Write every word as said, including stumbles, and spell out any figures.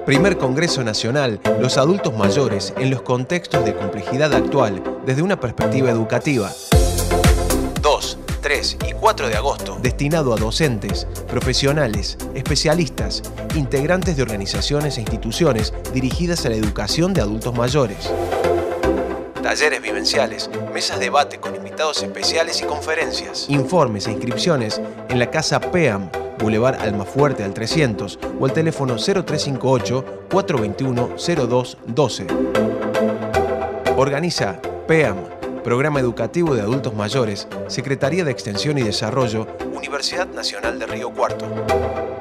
Primer Congreso Nacional, los adultos mayores en los contextos de complejidad actual desde una perspectiva educativa. dos, tres y cuatro de agosto, destinado a docentes, profesionales, especialistas, integrantes de organizaciones e instituciones dirigidas a la educación de adultos mayores. Talleres vivenciales, mesas de debate con invitados especiales y conferencias. Informes e inscripciones en la Casa P E A M, Boulevard Almafuerte al trescientos o al teléfono cero tres cinco ocho, cuatro dos uno, cero dos uno dos. Organiza P E A M, Programa Educativo de Adultos Mayores, Secretaría de Extensión y Desarrollo, Universidad Nacional de Río Cuarto.